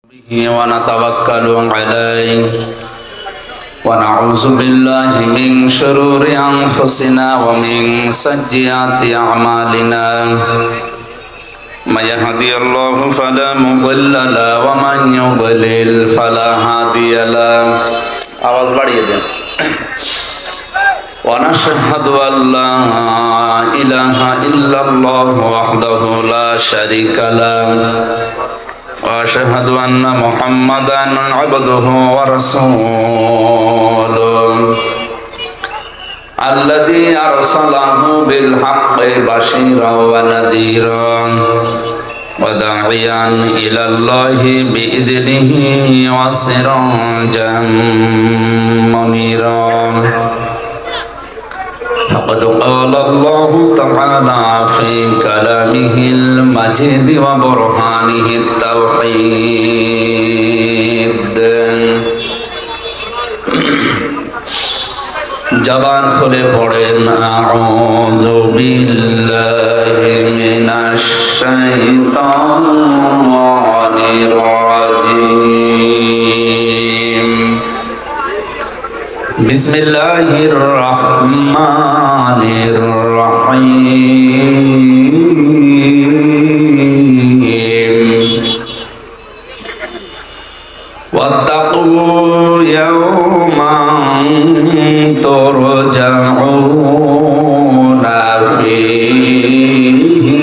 ونتوكل عليه ونعوذ بالله من شرور أنفسنا ومن سيئات أعمالنا من يهدي الله فلا مضل له ومن يضلل فلا هادي له आवाज बढ़िए दें ونشهد أن لا إله إلا الله وحده لا شريك له وأشهد أن محمدا عبده ورسوله الذي أرسله بالحق بشيرا ونذيرا وداعيا إلى الله بإذنه وسراجا منيرا فقد قال الله تعالى في كلامه المجيد وبرهانه التوحيد जबान खुले पड़े आऊज़ु बिल्लाहि मिनश शैतानिर रजीम बिस्मिल्लाहिर रहमानिर रहीम वत्तक़ू यौमन तुरजऊना फीहि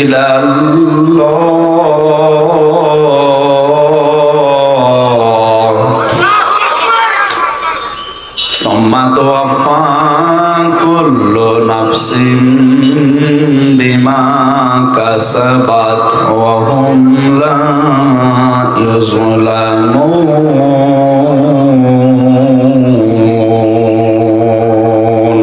इलल्लाह सुम्मा तुवफ़्फ़ा कुल्लु नफ्सिन बिमा कसबत व हुम ला युज़्लमून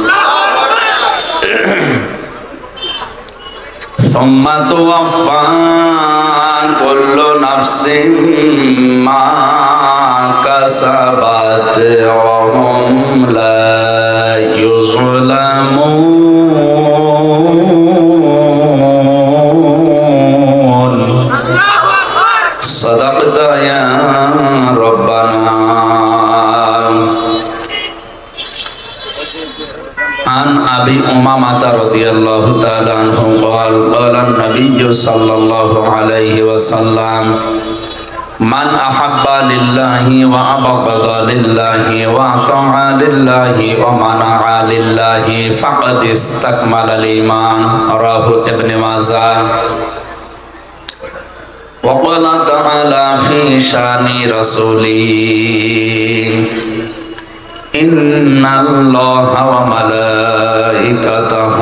सुम्मा तुवफ़्फ़ा कुल्लु नफ्सिन मा कसबत व हुम ला युज़्लमून सदक़ता या रब्बना आन अबी उमामा रदियल्लाहु ताआला अन्हु क़ाल क़ाला नबिय्यु सल्लल्लाहु अलैहि वसल्लम मन अहब्बा लिल्लाहि व अबग़दा लिल्लाहि व अताअ लिल्लाहि व मनाअ लिल्लाहि फ़क़द इस्तकमलल ईमान रवाहु इब्न माजाह وقال تعالى في شان رسوله إن الله وملائكته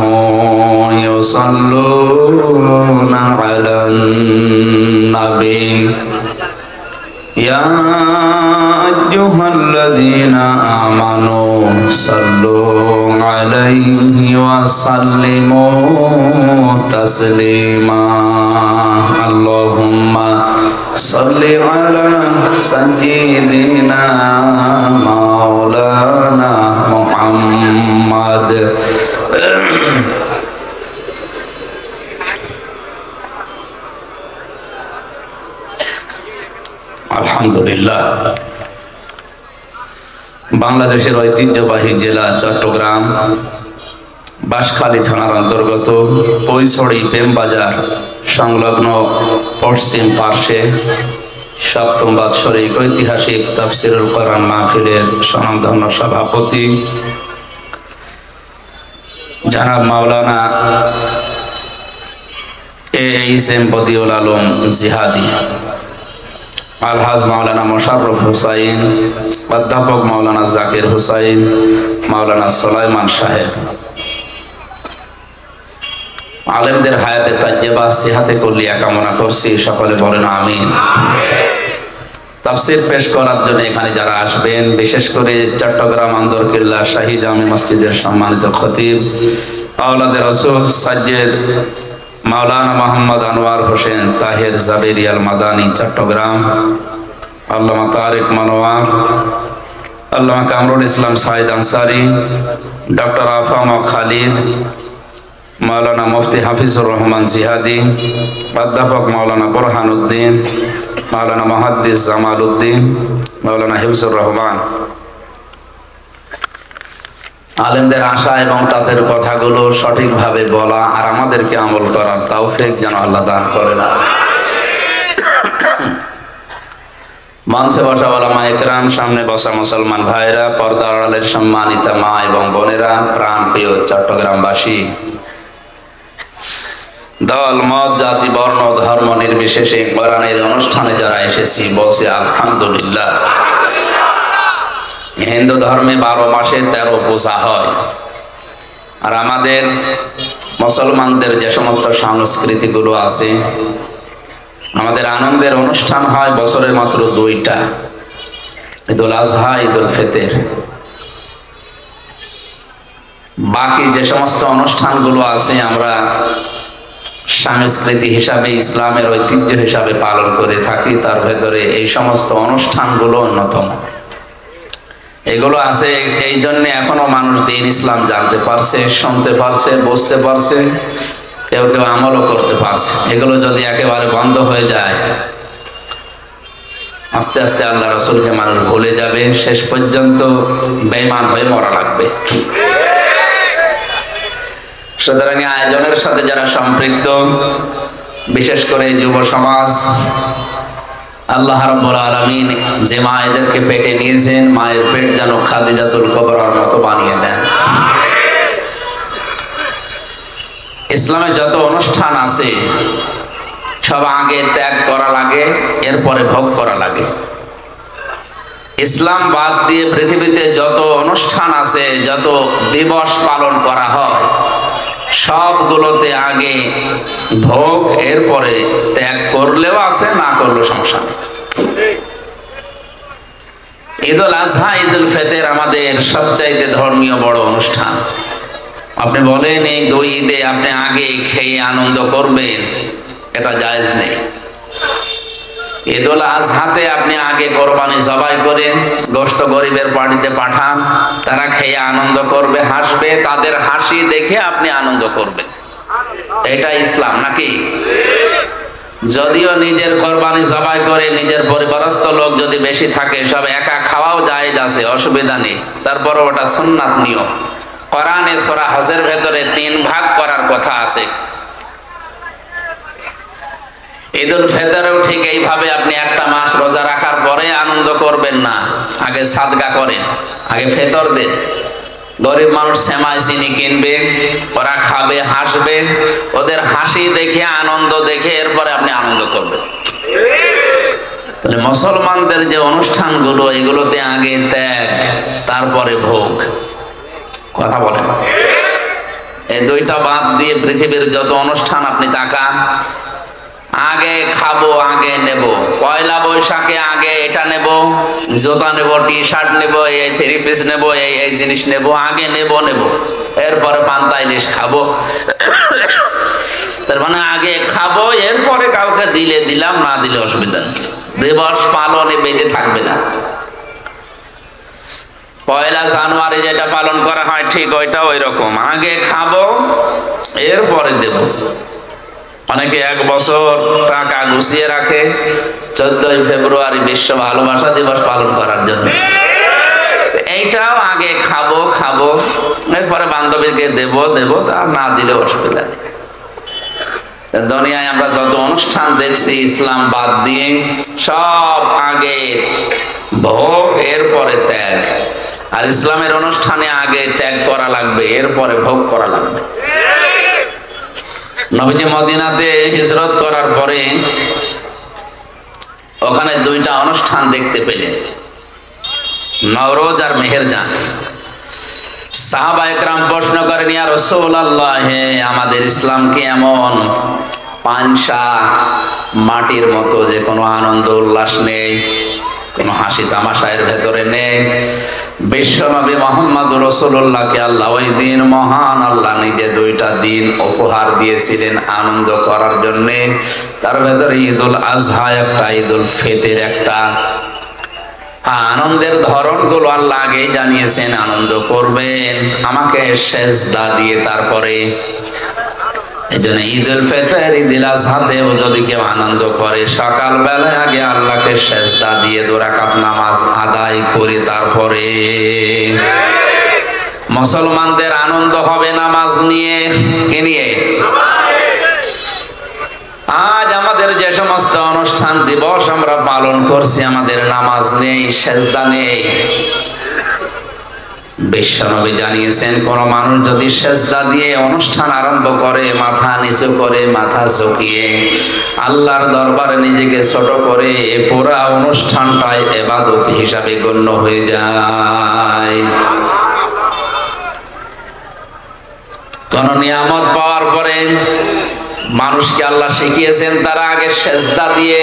يصلون على النبي يا أيها الذين آمنوا صلوا عليه وسلموا تسليما اللهم صل على سيدنا مولانا محمد আলহামদুলিল্লাহ বাংলাদেশের ঐতিহ্যবাহী জেলা চট্টগ্রাম বাঁশখালী থানার অন্তর্গত পৈছড়ি প্রেমবাজার সংলগ্ন পশ্চিম পার্শ্বে সপ্তম বাৎসরিক ঐতিহাসিক তাফসীরুল কোরআন মাহফিলের স্বনামধন্য সভাপতি জনাব মাওলানা এএইচএম বদিউল আলম জিহাদি আলহাজ মাওলানা মোশাররফ হুসাইন অধ্যাপক মাওলানা জাকির হুসাইন মাওলানা সুলাইমান সাহেব আলেমদের হায়াতে তাজ্জেবা সিহাতে কুল্লিয়া কামনা করছি সকলে বলেন আমিন তাফসীর পেশ করার জন্য এখানে যারা আসবেন বিশেষ করে চট্টগ্রাম আন্দরকিল্লা শাহী জামে মসজিদের সম্মানিত খতিব আওলাদে রাসূল সাজ্জেদ মাওলানা মোহাম্মদ আনোয়ার হোসেন তাহের জাবেরিয়াল মাদানী চট্টগ্রাম আল্লামা তারেক মনোয়ার আল্লামা কামরুল ইসলাম সাইদ আনসারী ডক্টর আফাম খালিদ মাওলানা মুফতি হাফিজুর রহমান জিহাদি অধ্যাপক মাওলানা বুরহানুদ্দিন মাওলানা মুহাদ্দিস জামাল উদ্দিন, মাওলানা হিফজুর রহমান। আলেমদের আশা এবং তাদের কথাগুলো সঠিকভাবে বলা আর আমাদেরকে আমল করার তৌফিক যেন আল্লাহ দান করেন। মঞ্চে বসা ওলামা ইকরাম, সামনে বসা মুসলমান ভাইরা, পর্দার আড়ালের সম্মানিতা মা এবং বোনেরা, প্রাণ প্রিয় চট্টগ্রামবাসী, দল মত জাতি বর্ণ ধর্ম নির্বিশেষে কোরআনের অনুষ্ঠানে যারা এসেছি বলছি আলহামদুলিল্লাহ। হিন্দু ধর্মে 12 মাসে 13 পূজা হয়, আর আমাদের মুসলমানদের যে সমস্ত সংস্কৃতিগুলো আছে, আমাদের আনন্দের অনুষ্ঠান হয় বছরে মাত্র 2টা, ঈদুল আজহা, ঈদুল ফিতর। বাকি যে সমস্ত অনুষ্ঠানগুলো আছে আমরা সংস্কৃতি হিসাবে, ইসলামের ঐতিহ্য হিসাবে পালন করে থাকি। তার ভেতরে এই সমস্ত অনুষ্ঠানগুলো অন্যতম। এগুলো আছে এই জন্য এখনো মানুষ দিন ইসলাম জানতে পারছে, শুনতে পারছে, বুঝতে পারছে, কেউ কেউ আমলও করতে পারছে। এগুলো যদি একেবারে বন্ধ হয়ে যায়, আস্তে আস্তে আল্লাহ রসুলকে মানুষ ভুলে যাবে, শেষ পর্যন্ত বেঈমান হয়ে মরা লাগবে। সুতরাং আয়োজনের সাথে যারা সম্পৃক্ত, বিশেষ করে যুব সমাজ, আল্লাহ রাব্বুল আলামিন যে মায়েদেরকে পেটে নিয়েছেন, মায়ের পেট যেন খাদিজাতুল কুবরার মতো বানিয়ে দেন। ইসলামে যত অনুষ্ঠান আছে সব আগে ত্যাগ করা লাগে, এরপরে ভোগ করা লাগে। ইসলাম বাদ দিয়ে পৃথিবীতে যত অনুষ্ঠান আছে, যত দিবস পালন করা হয়, সবগুলোতে আগে ভোগ, এরপরে ত্যাগ করলেও আছে, না করলেও সমস্যা নেই। ঈদুল আজহা, ঈদুল ফিতর আমাদের সবচাইতে ধর্মীয় বড় অনুষ্ঠান। আপনি বলেন এই 2 ঈদে আপনি আগে খেয়ে আনন্দ করবেন, এটা জায়েজ নেই। ঈদুল আজহাতে আপনি আগে কোরবানি জবাই করেন, গোশত গরিবের বাড়িতে পাঠান, তারা খেয়ে আনন্দ করবে, হাসবে, তাদের হাসি দেখে আপনি আনন্দ করবেন। এটা ইসলাম নাকি? যদিও নিজের কোরবানি জবাই করে নিজের পরিবারস্থ লোক যদি বেশি থাকে, সব একা খাওয়াও জায়েজ আছে, অসুবিধা নেই। তারপরও ওটা সুন্নাত নিয়ম। কোরআনে সূরা হজের ভেতরে 3 ভাগ করার কথা আছে। ঈদুল ফিতরেও ঠিক এইভাবে আপনি একটা মাস রোজা রাখার পরে আনন্দ করবেন না, আগে সাদকা করেন, আগে ফিতর দেন। গরিব মানুষ সেমাই চিনি কিনবে, ওরা খাবে, হাসবে, ওদের হাসি দেখে, আনন্দ দেখে এরপরে আপনি আনন্দ করবেন। তাহলে মুসলমানদের যে অনুষ্ঠানগুলো, এগুলোতে আগে ত্যাগ, তারপরে ভোগ। কথা বলেন। এই 2টা বাদ দিয়ে পৃথিবীর যত অনুষ্ঠান আপনি তাকান, আগে খাবো, আগে নেব। পয়লা বৈশাখে আগে এটা নেব, জুতা নেব, টি-শার্ট নেব, এই 3 পিস নেব, এই জিনিস নেব, আগে নেব। এরপরে পান্তা ইলিশ খাবো। তার মানে আগে খাবো, এরপরে কাউকে দিলে দিলাম, না দিলে অসুবিধা নেই। দিবস পালনে বেঁধে থাকবে না। পয়লা জানুয়ারি যেটা পালন করা হয় ঠিক ওইটা ওই রকম, আগে খাবো, এরপরে দেব। অনেকে 1 বছর টাকা গুছিয়ে রাখে 14ই ফেব্রুয়ারি বিশ্ব ভালোবাসা দিবস পালন করার জন্য। এইটাও আগে খাবো, এরপরে বান্ধবীকে দেব, তা না দিলে অসুবিধা নেই। দুনিয়ায় আমরা যত অনুষ্ঠান দেখছি ইসলাম বাদ দিয়ে, সব আগে ভোগ, এরপরে ত্যাগ। আর ইসলামের অনুষ্ঠানে আগে ত্যাগ করা লাগবে, এরপরে ভোগ করা লাগবে। নবীজি মদিনাতে হিজরত করার পরে ওখানে 2টা অনুষ্ঠান দেখতে পেলেন, নওরোজ আর মেহেরজান। সাহাবায়ে কেরাম প্রশ্ন করেন, ইয়া রাসূলুল্লাহ, আমাদের ইসলাম কি এমন পানসা মাটির মতো যে কোনো আনন্দ উল্লাস নেই, কোনো হাসি তামাশা এর ভেতরে নেই? বিশ্বনবী মুহাম্মদুর রাসূলুল্লাহকে আল্লাহ ওই দিন, মহান আল্লাহ নিজে 2টা দিন উপহার দিয়েছিলেন আনন্দ করার জন্য। তার ভেতরে ঈদুল আজহা একটা, ঈদুল ফিতর একটা। আনন্দের ধরনগুলো আল্লাহ আগেই জানিয়েছেন, আনন্দ করবেন আমাকে সেজদা দিয়ে, তারপরে এই জন্য ঈদুল ফিতর, ঈদুল আজহাতেও যদি কেউ আনন্দ করে, সকাল বেলায় আগে আল্লাহকে সেজদা দিয়ে 2 রাকাত নামাজ আদায় করে তারপরে। মুসলমানদের আনন্দ হবে নামাজ নিয়ে। কে নিয়ে? আজ আমাদের যে সমস্ত অনুষ্ঠান দিবস আমরা পালন করছি, আমাদের নামাজ নেই, সেজদা নেই। বিশ্বনবী জানিয়েছেন, কোন মানুষ যদি সেজদা দিয়ে অনুষ্ঠান আরম্ভ করে, মাথা নিচু করে, মাথা ঝুঁকিয়ে আল্লাহর দরবারে নিজেকে ছোট করে, পুরা অনুষ্ঠানটাই ইবাদত হিসাবে গণ্য হয়ে যায়। কোন নিয়ামত পাওয়ার পরে মানুষকে আল্লাহ শিখিয়েছেন তারা আগে সেজদা দিয়ে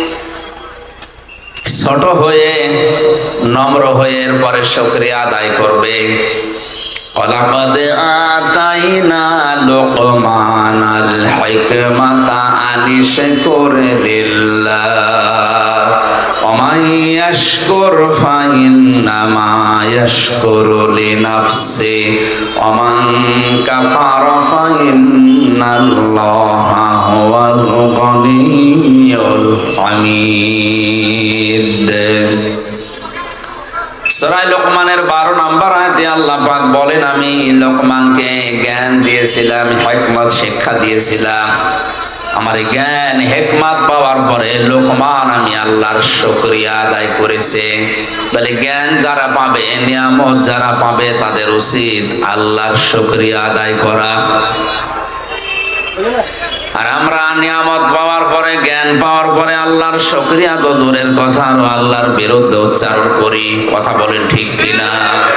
ছোট হয়ে, নম্র হয়ে, এরপরে শুকরিয়া আদায় করবে। ওয়ালাকাদ আতাইনা লুকমানাল হিকমাতা আনিশকুর লিল্লাহ ওয়া মান ইয়াশকুর ফাইন্নামা ইয়াশকুরু লিনাফসি ওয়া মান কাফারা ফাইন্নাল্লাহা হুয়াল গনিয়্যুল হামিদ। সূরা লোকমানের 12 নম্বর আয়াতে আল্লাহ পাক বলেন, আমি লোকমানকে জ্ঞান দিয়েছিলাম, হিকমত শিক্ষা দিয়েছিলাম। আমার জ্ঞান হিকমত পাওয়ার পরে লোকমান আমি আল্লাহর শুকরিয়া আদায় করেছে। বলে জ্ঞান যারা পাবে, নিয়ামত যারা পাবে, তাদের উচিত আল্লাহর শুকরিয়া আদায় করা। আর আমরা নিয়ামত পাওয়ার পরে, জ্ঞান পাওয়ার পরে আল্লাহর শুকরিয়া তো দূরের কথা, আর আল্লাহর বিরুদ্ধে উচ্চারণ করি। কথা বলেন ঠিক কিনা?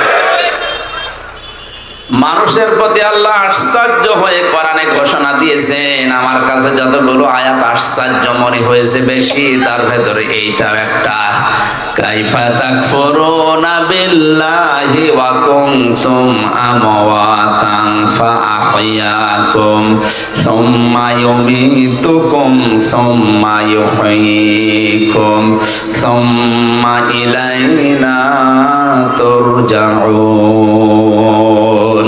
মানুষের প্রতি আল্লাহ আশ্চর্য হয়ে কোরআনে ঘোষণা দিয়েছেন। আমার কাছে যতগুলো আয়াত আশ্চর্য মনে হয়েছে বেশি, তার ভেতরে এইটাও একটা। কাইফা তাকফুরুনা বিল্লাহি ওয়া কুনতুম আমওয়াতান ফাআহইয়াকুম সুম্মা ইউমীতুকুম সুম্মা ইউহয়ীকুম সুম্মা ইলাইনা তুরজাউন।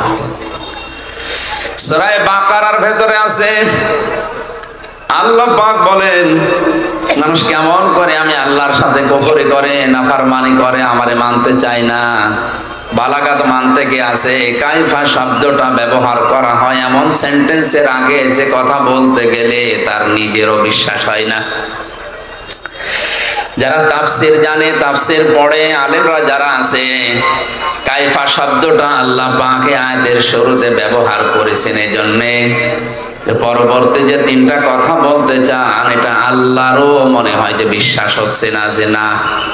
সূরা বাকারার ভেতরে আছে, আল্লাহ পাক বলেন, মানুষ কেমন করে আমি আল্লাহর সাথে কুফরি করে, নাফরমানি করে, আমারে মানতে চায় না। বালাগাত মানতে কি আছে? কাইফা শব্দটা ব্যবহার করা হয় এমন সেন্টেন্সের আগে যে কথা বলতে গেলে তার নিজেরও বিশ্বাস হয় না। যারা তাফসীর জানে, তাফসীর পড়ে, আলেমরা যারা আছে, কাইফা শব্দটা আল্লাহ পাক আয়াতের শুরুতে ব্যবহার করেছেন এই জন্যে পরবর্তী যে 3টা কথা বলতে চান, এটা আল্লাহরও মনে হয় যে বিশ্বাস হচ্ছে না, যে না,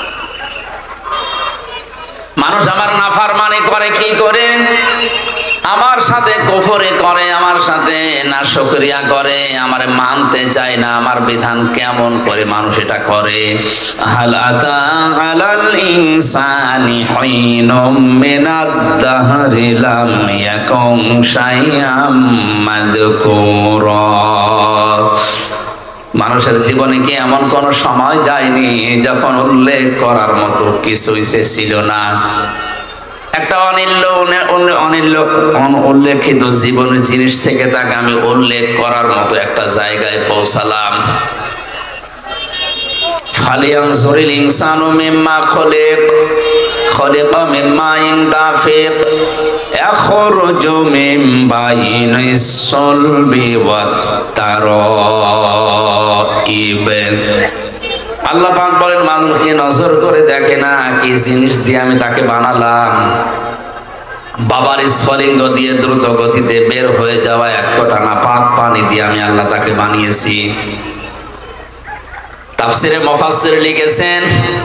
মানুষ আমার নাফরমানি করে, কি করে? আমার সাথে কুফরি করে, আমার সাথে নাশুকরিয়া করে, আমারে মানতে চায় না। আমার বিধান কেমন করে মানুষ এটা করে? হাল আতা আলাল ইনসানি হিনুম মিনাদ দাহরি লাম ইয়াকুন শাইআম মাযকুরা। মানুষের জীবনে কি এমন কোন সময় যায়নি যখন উল্লেখ করার মতো কিছুই ছিল না? একটা উল্লেখিত জীবনের জিনিস থেকে তাকে আমি উল্লেখ করার মতো একটা জায়গায় পৌঁছালাম। ফালিয়ানজুরিল ইনসানু মিম্মা খলিকা মিম্মা দাফিক ইয়াখরুজু মিন বাইনিস সুলবি ওয়াত তারাইব। আল্লাহ পাক বলেন, মানুষকে নজর করে দেখে না কি জিনিস দিয়ে আমি তাকে বানালাম। বাবার স্ফলিঙ্গ দিয়ে দ্রুত গতিতে বের হয়ে যাওয়া 1 ফোঁটা নাপাক পানি দিয়ে আমি আল্লাহ তাকে বানিয়েছি। তাফসিরে মুফাসসির লিখেছেন,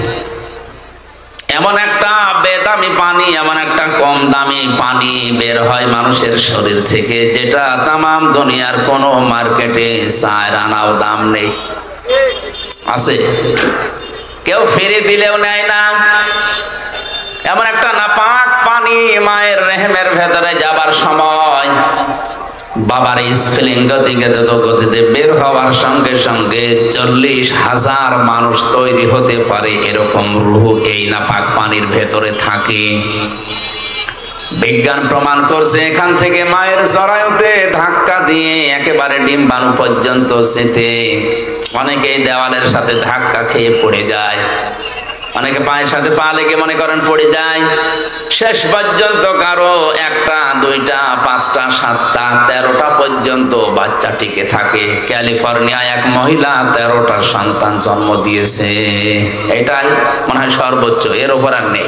এমন একটা বেদামি পানি, এমন একটা কম দামি পানি বের হয় মানুষের শরীর থেকে, যেটা তামাম দুনিয়ার কোনো মার্কেটে 4 আনাও দাম নেই। আছে? কেউ ফিরে দিলেও নেয় না। এমন একটা নাপাক পানি মায়ের রেহেমের ভেতরে যাবার সময় বাবার স্ফলিঙ্গ থেকে দ্রুত গতিতে বের হওয়ার সঙ্গে সঙ্গে 40,000 মানুষ তৈরি হতে পারে এরকম রূহ এই নাপাক পানির ভেতরে থাকে। বিজ্ঞান প্রমাণ করছে এখান থেকে মায়ের জরায়ুতে ধাক্কা দিয়ে একেবারে ডিম্বাণু পর্যন্ত সেতে অনেকেই দেওয়ালের সাথে ধাক্কা খেয়ে পড়ে যায়, অনেকে পায়ের সাথে পা লেগে মনে করেন পড়ে যায়। শেষ পর্যন্ত কারো একটা, দুইটা, পাঁচটা, সাতটা, 13টা পর্যন্ত বাচ্চা টিকে থাকে। ক্যালিফোর্নিয়ায় এক মহিলা 13টা সন্তান জন্ম দিয়েছে। এটাই মনে হয় সর্বোচ্চ, এর উপর আর নেই।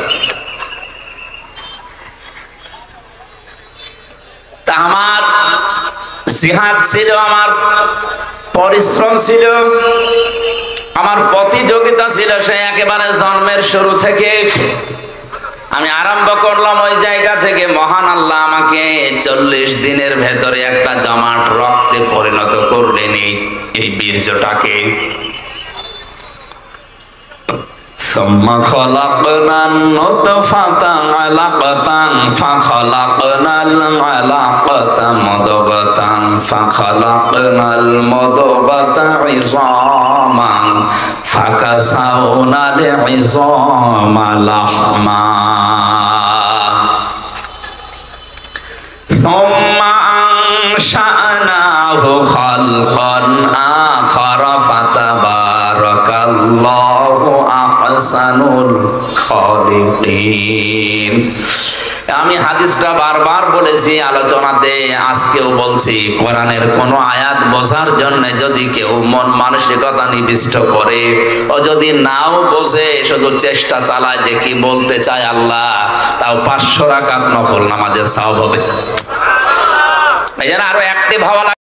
তা আমার জিহাদ ছিল, আমার পরিশ্রম ছিল, আমার প্রতিযোগিতা ছিল সে একেবারে জন্মের শুরু থেকে। আমি আরম্ভ করলাম ওই জায়গা থেকে। মহান আল্লাহ আমাকে 40 দিনের ভেতরে একটা জমাট রক্তে পরিণত করলেন এই বীর্যটাকে। ثم خلقنا النطفة علقة فخلقنا العلقة مضغة فخلقنا المضغة عظاما فكسونا العظام لحما ثم أنشأناه خلقا آخر فتبارك الله আহসানুল খালিকিন। আমি হাদিসটা বারবার বলেছি আলোচনাতে, আজকেও বলছি, কোরআনের কোন আয়াত বোঝার জন্য যদি কেউ মন মানসিকতা নিবিষ্ট করে, ও যদি নাও বোঝে, শুধু চেষ্টা চালায় যে কি বলতে চায় আল্লাহ, তাও 500 রাকাত নফল নামাজের সওয়াব হবে। এই জন্য আরো অ্যাক্টিভ হওয়া